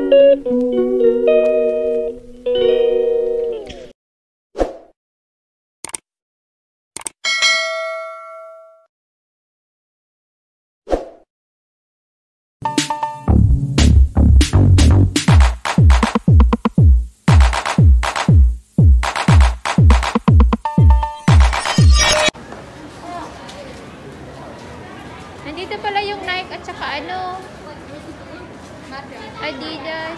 Nandito pala yung Nike at saka ano, Adidas.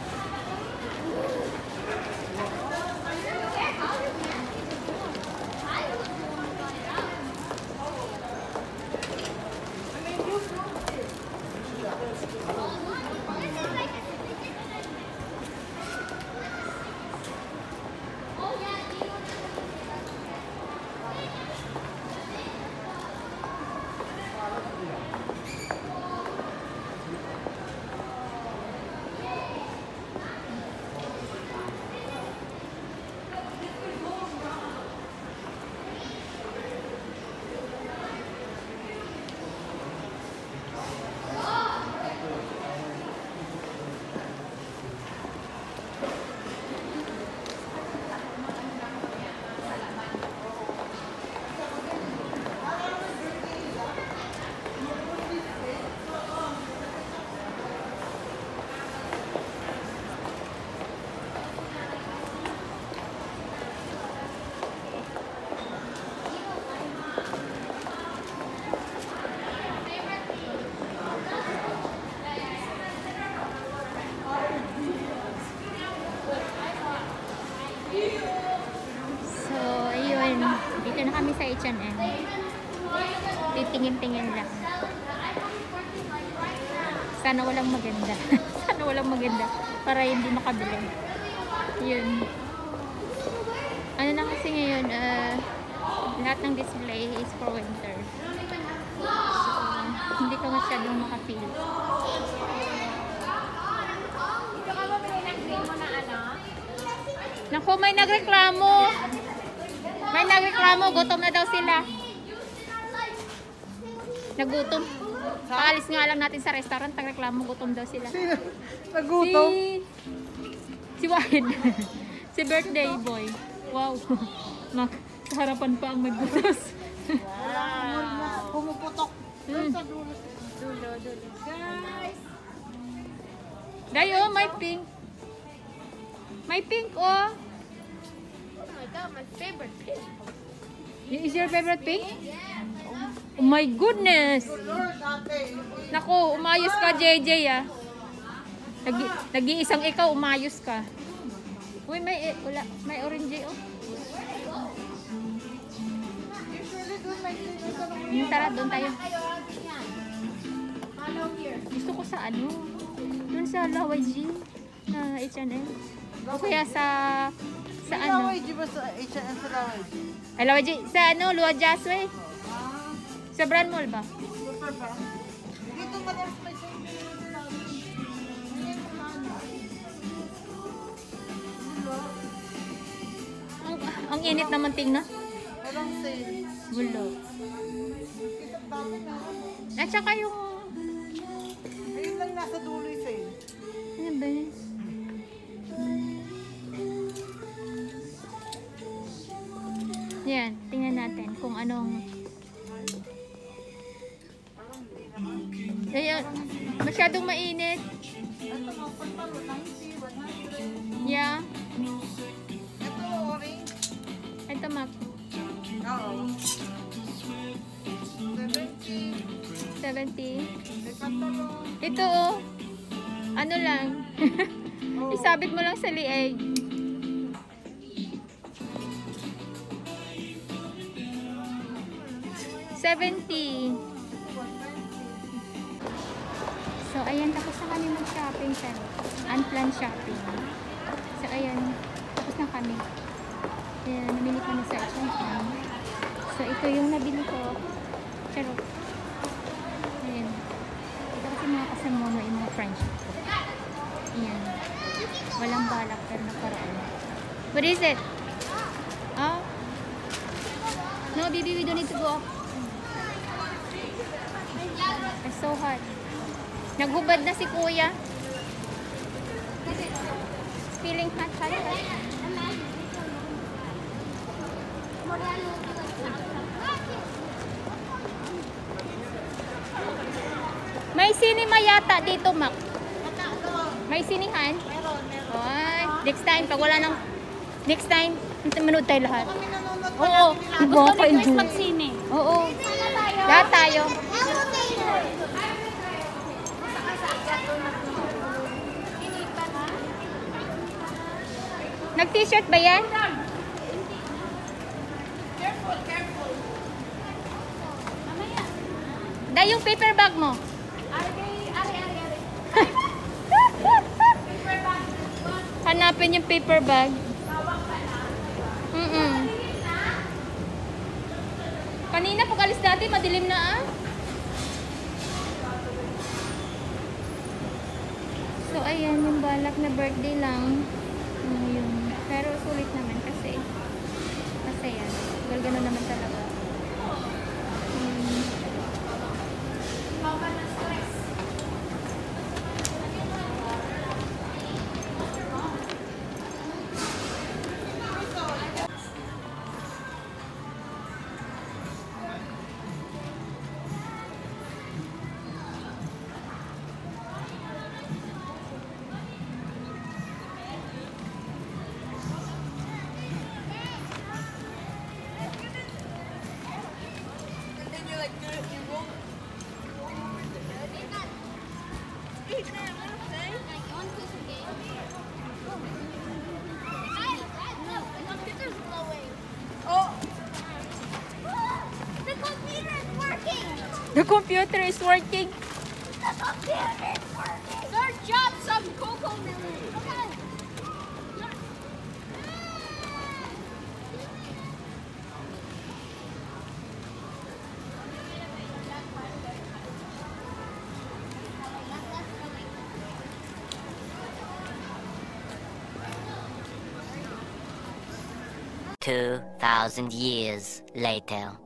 Dito na kami sa H&M. Titingin-tingin lang. Sana walang maganda. Sana walang maganda. Para hindi makabili. Yun. Ano na kasi ngayon, lahat ng display is for winter. So, hindi ka masyadong makapili. Naku, may nagreklamo. May nagreklamo, gutom na daw sila. Nagutom. Paalis nga lang natin sa restaurant, nagreklamo, gutom daw sila. Sino? Nagutom? Si Wahid. Si birthday boy. Wow. Sa harapan pa ang magbutos. Wow. Pumuputok. Sa dulo. Guys. Dayo, may pink. May pink, oh. My favorite pink. Is your favorite pink? Oh my goodness! Naku, umayos ka, JJ, ah. Nag-iisang ikaw, umayos ka. Uy, may orange, oh. Tara, doon tayo. Gusto ko sa ano? Doon sa Lawaji na H&M. O kaya sa ano? Lawaji ba sa H&M sa Lawaji? Ay, Lawaji. Sa ano? Luwa Jasway? Sa Brand Mall ba? Super ba? Dito madalas may ang init naman tingnan. walang sale. Wala. At saka yung... Ayun lang nasa dulo yung sale. Ano ba yun? Yan, tingnan natin kung anong... Ayan, masyadong mainit. Ito mga pantalo, 90, 100. Yeah. Ito orange. Ito, Mac. Oo. 70. 70. May pantalo. Ito, oh. Ano lang. Isabit mo lang sa lieg. $70. So, ayan, tapos na kami mag-shopping sa unplanned shopping. So, ayan, tapos na kami. Ayan, namili kami sa H&M. So, ito yung nabili ko. Charot. Ayan. Ito kasi mga kasamono yung mga friendship ko. Ayan. Walang balak pero nakaraan. What is it? Oh? No, baby, we don't need to go up. It's so hot. Naghubad na si kuya. feeling hot, hot, hot. May cinema yata dito, Mac. May sinihan? Meron. Ay, next time, pag wala nang... Next time, manood tayo lahat. Kami nanonood pa Oo, natin diba? Ka-enjoy. magsine. Oo. Lahat tayo. Nag-t-shirt ba yan? Careful, careful. Dahil yung paper bag mo. Hanapin yung paper bag. Kanina pag alis natin, madilim na ah. So ayan, yung balak na birthday lang. Yun. Pero sulit naman kasi masaya. Gano'n naman talaga. The computer is working. Search up some cocoa melon. Okay. 2,000 years later.